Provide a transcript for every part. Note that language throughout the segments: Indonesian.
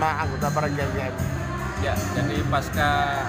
sama anggota para GMDM? Ya, jadi pasca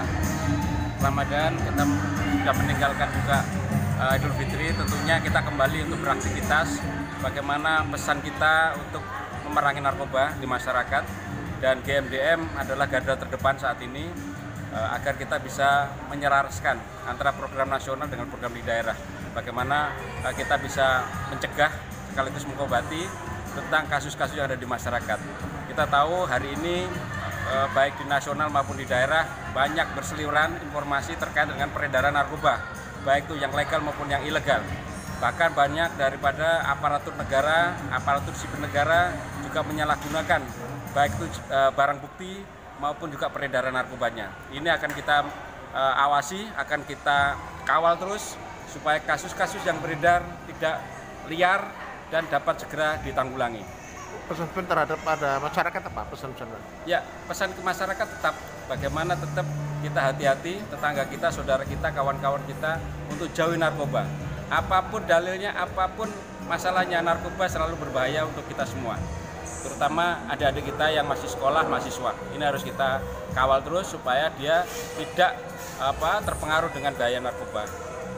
Ramadan kita sudah meninggalkan juga Idul Fitri, tentunya kita kembali untuk beraktivitas. Bagaimana pesan kita untuk memerangi narkoba di masyarakat, dan GMDM adalah garda terdepan saat ini agar kita bisa menyelaraskan antara program nasional dengan program di daerah. Bagaimana kita bisa mencegah sekaligus mengobati tentang kasus-kasus yang ada di masyarakat. Kita tahu hari ini baik di nasional maupun di daerah banyak berseliweran informasi terkait dengan peredaran narkoba, baik itu yang legal maupun yang ilegal. Bahkan banyak daripada aparatur negara, aparatur sipil negara juga menyalahgunakan baik itu barang bukti maupun juga peredaran narkobanya. Ini akan kita awasi, akan kita kawal terus supaya kasus-kasus yang beredar tidak liar dan dapat segera ditanggulangi. Pesan-pesan terhadap pada masyarakat apa pesan-pesan? Ya, pesan ke masyarakat tetap bagaimana tetap kita hati-hati, tetangga kita, saudara kita, kawan-kawan kita untuk jauhi narkoba. Apapun dalilnya, apapun masalahnya, narkoba selalu berbahaya untuk kita semua. Terutama adik-adik kita yang masih sekolah, mahasiswa. Ini harus kita kawal terus supaya dia tidak terpengaruh dengan bahaya narkoba.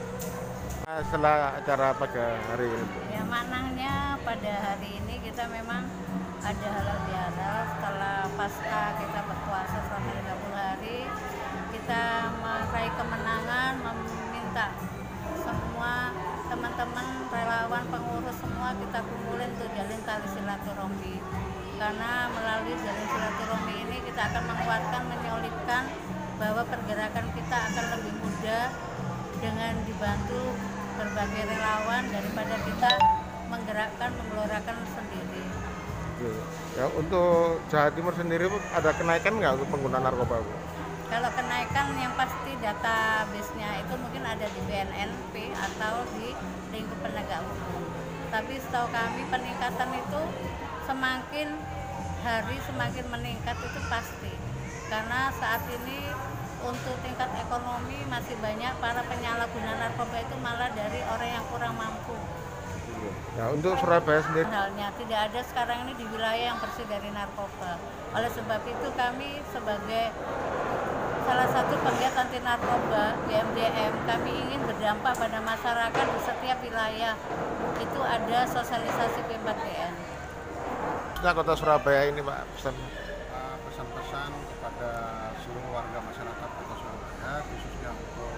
Setelah acara pada hari ini, ya maknanya pada hari ini kita memang ada halal bihalal. Setelah pasca kita berpuasa selama 30 hari, kita meraih kemenangan, meminta semua teman-teman relawan pengurus semua kita kumpulin untuk jalin tali silaturahmi, karena melalui jalin silaturahmi ini kita akan menguatkan, menyolidkan bahwa pergerakan kita akan lebih mudah dengan dibantu berbagai relawan daripada kita menggerakkan, mengeluarkan sendiri. ya, untuk Jawa Timur sendiri ada kenaikan nggak untuk pengguna narkoba, Bu? Kalau kenaikan yang pasti database-nya itu mungkin ada di BNNP atau di lingkup penegak hukum. Tapi setahu kami peningkatan itu semakin hari semakin meningkat itu pasti. Karena saat ini untuk tingkat ekonomi masih banyak para penyalahguna narkoba itu malah dari orang yang kurang mampu. Nah, untuk Surabaya sendiri, Halnya tidak ada sekarang ini di wilayah yang bersih dari narkoba. Oleh sebab itu kami sebagai salah satu penggiat anti narkoba GMDM, kami ingin berdampak pada masyarakat di setiap wilayah. Itu ada sosialisasi P4GN. nah, Kota Surabaya ini, Pak, pesan-pesan kepada seluruh warga masyarakat Kota Surabaya, khususnya untuk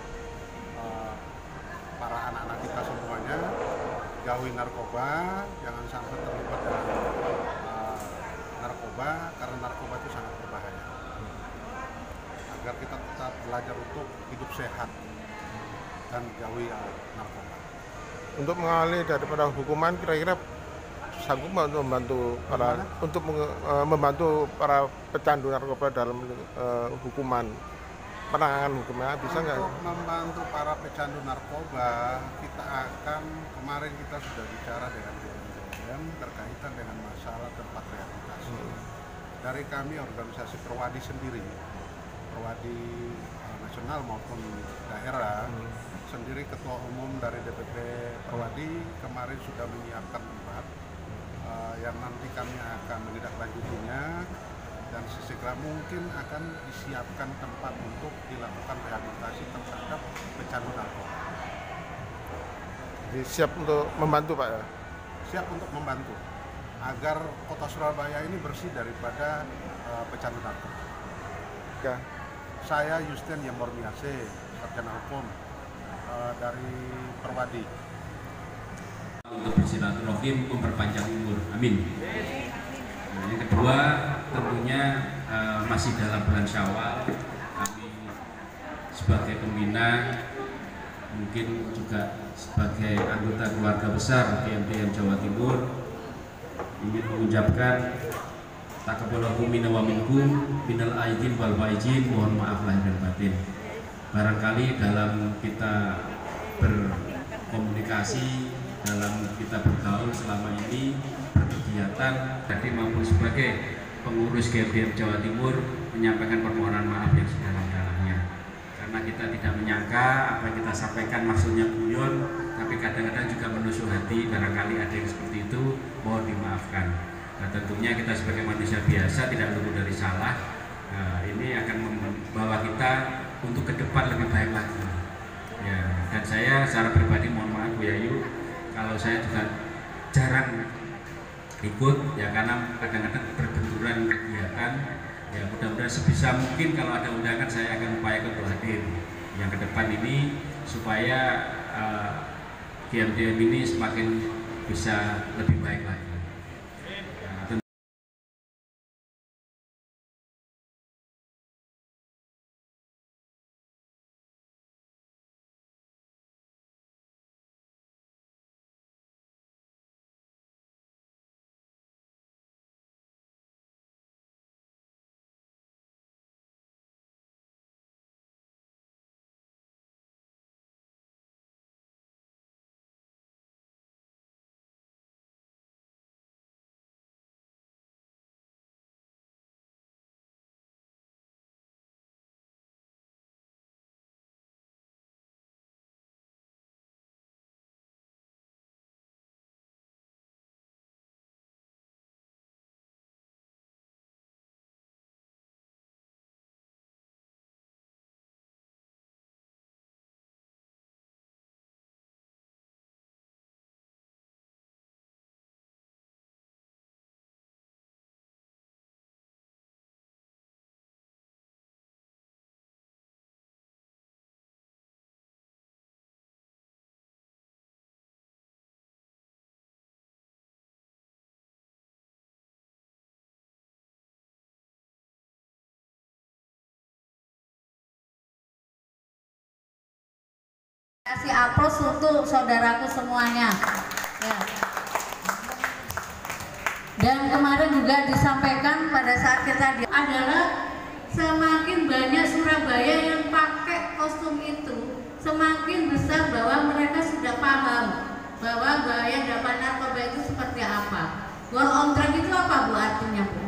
para anak-anak kita semuanya, jauhi narkoba, jangan sampai terlibat dengan narkoba, karena narkoba itu sangat berbahaya. Agar kita tetap belajar untuk hidup sehat dan jauhi narkoba. untuk mengawali daripada hukuman, kira-kira sanggup nggak untuk membantu para pecandu narkoba dalam hukuman, penanganan hukumnya, bisa nggak? Untuk membantu para pecandu narkoba, kemarin kita sudah bicara dengan BNN berkaitan dengan masalah tempat rehabilitasi. Dari kami organisasi Perwadi sendiri, Perwadi nasional maupun daerah, sendiri ketua umum dari DPP Perwadi kemarin sudah menyiapkan tempat yang nanti kami akan menindaklanjutinya, dan sesegera mungkin akan disiapkan tempat untuk dilakukan rehabilitasi terhadap pecandu narkoba. Jadi siap untuk membantu, Pak, ya? Siap untuk membantu agar Kota Surabaya ini bersih daripada pecandu narkoba. Ya. Saya Yusten Yamormiase, sarjana hukum dari Perwadi. Untuk bersilaturahim, memperpanjang umur, amin. Nah, yang kedua, tentunya masih dalam bulan Syawal, kami sebagai pembina, mungkin juga sebagai anggota keluarga besar GMDM Jawa Timur, ingin mengucapkan taqabbalallahu minna wa minkum minal aidin wal faizin, mohon maaf lahir dan batin. Barangkali dalam kita berkomunikasi, dalam kita bergaul selama ini, berkegiatan, tadi maupun sebagai pengurus GMDM Jawa Timur menyampaikan permohonan maaf yang sedalam-dalamnya, karena kita tidak menyangka apa yang kita sampaikan maksudnya guyon, tapi kadang-kadang juga menusuk hati. Barangkali ada yang seperti itu, mohon dimaafkan. Nah, tentunya tentunya kita sebagai manusia biasa tidak luput dari salah. Ini akan membawa kita untuk ke depan lebih baik lagi. Ya, dan saya secara pribadi mohon maaf Bu Yayu, kalau saya juga jarang ikut ya karena kadang-kadang berbenturan kegiatan. Ya mudah-mudahan sebisa mungkin kalau ada undangan saya akan upayakan untuk hadir yang ke depan ini supaya GMDM ini semakin bisa lebih baik lagi. Kasih aplaus untuk saudaraku semuanya. Ya. Dan kemarin juga disampaikan pada saat kita adalah semakin banyak Surabaya yang pakai kostum itu, semakin besar bahwa mereka sudah paham bahwa bahaya dampak narkoba itu seperti apa. War on drug itu apa Bu artinya Bu?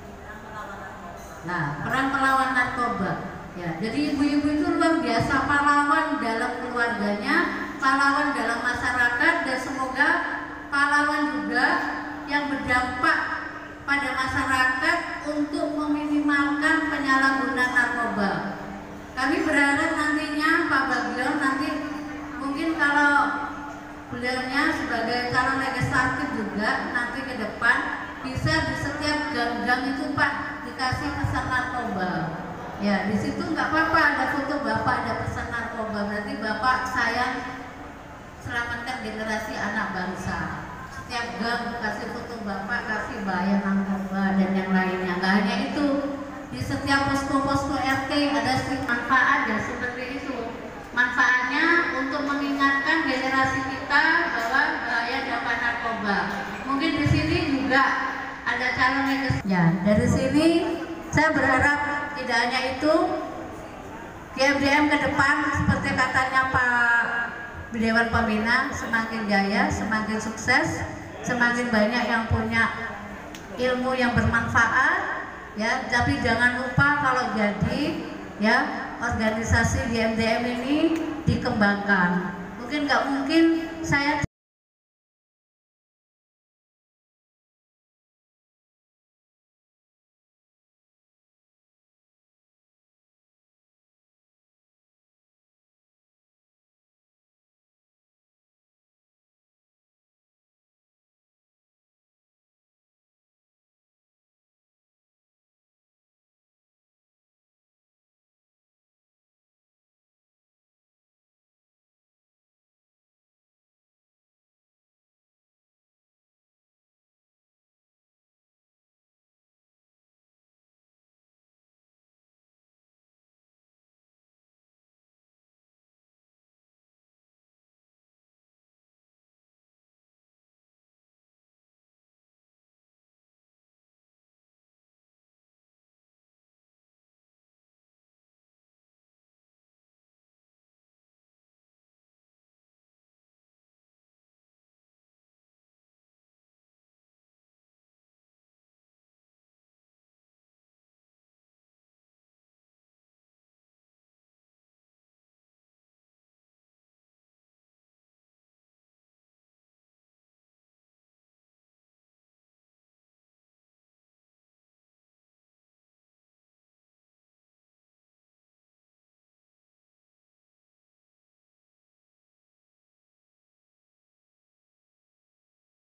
Nah, perang melawan narkoba. Ya, jadi ibu-ibu itu luar biasa, pahlawan dalam keluarganya, pahlawan dalam masyarakat, dan semoga pahlawan juga yang berdampak pada masyarakat untuk meminimalkan penyalahgunaan narkoba. Kami berharap nantinya Pak Bagio nanti mungkin kalau beliaunya sebagai calon legislatif juga nanti ke depan bisa di setiap gang-gang itu Pak dikasih pesan narkoba. Ya, di situ nggak apa-apa ada foto Bapak, ada pesan narkoba, berarti Bapak sayang selamatkan generasi anak bangsa. Setiap gang kasih foto Bapak, kasih bahaya narkoba dan yang lainnya. Nggak hanya itu, di setiap posko-posko RT ada manfaat ya seperti itu. Manfaatnya untuk mengingatkan generasi kita bahwa bahaya dampak narkoba. Mungkin di sini juga ada calon legislatif. Ya, dari sini saya berharap tidak hanya itu, GMDM ke depan seperti katanya Pak Dewan Pembina semakin jaya, semakin sukses, semakin banyak yang punya ilmu yang bermanfaat, ya. Tapi jangan lupa kalau jadi, ya, organisasi GMDM ini dikembangkan. Mungkin nggak mungkin saya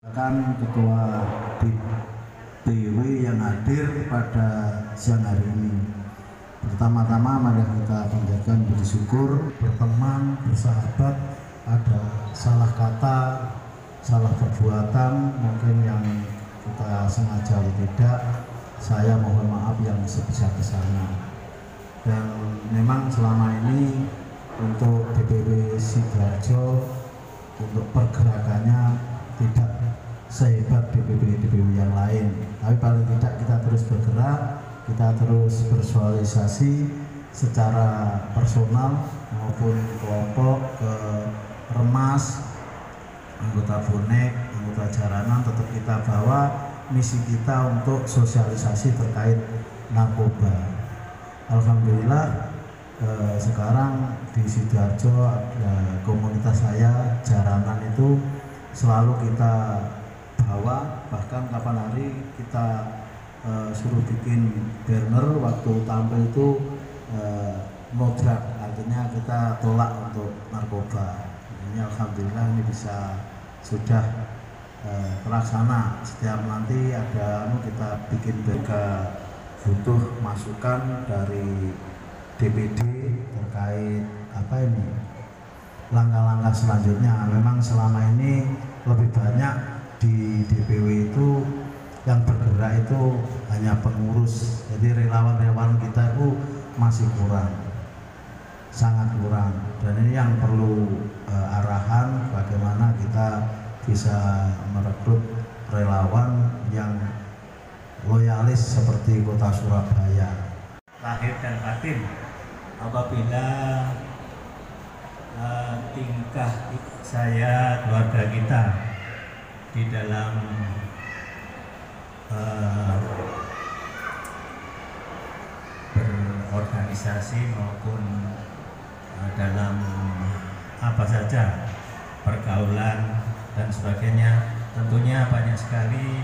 Kan Ketua DPW yang hadir pada siang hari ini. Pertama-tama mari kita panjatkan puji syukur, berteman, bersahabat, ada salah kata, salah perbuatan mungkin yang kita sengaja atau tidak, saya mohon maaf yang sebesar-besarnya. Dan memang selama ini untuk DPW Sidoarjo untuk pergerakannya tidak sehebat DPW yang lain, tapi paling tidak kita terus bergerak, kita terus bersosialisasi secara personal maupun kelompok ke Remas, anggota bonek, anggota jaranan, tetap kita bawa misi kita untuk sosialisasi terkait narkoba. Alhamdulillah sekarang di Sidoarjo komunitas saya jaranan itu selalu kita bawa, bahkan kapan hari kita suruh bikin banner waktu tampil itu no drug, artinya kita tolak untuk narkoba. Ini alhamdulillah ini bisa sudah terlaksana. Setiap nanti ada kita bikin butuh masukan dari DPD terkait apa ini langkah-langkah selanjutnya. Memang selama ini lebih banyak di DPW itu yang bergerak itu hanya pengurus, jadi relawan-relawan kita itu masih kurang, sangat kurang. Dan ini yang perlu arahan bagaimana kita bisa merekrut relawan yang loyalis seperti Kota Surabaya. Lahir dan batin apabila tingkah saya, keluarga kita di dalam berorganisasi maupun dalam apa saja pergaulan dan sebagainya, tentunya banyak sekali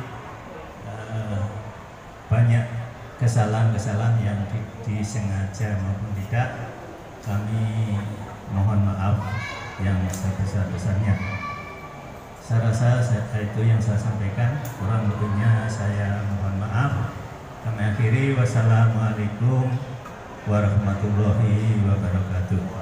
banyak kesalahan-kesalahan yang disengaja maupun tidak. Kami mohon maaf yang sebesar-besarnya. Saya rasa itu yang saya sampaikan, kurang lebihnya saya mohon maaf. Kami akhiri, wassalamualaikum warahmatullahi wabarakatuh.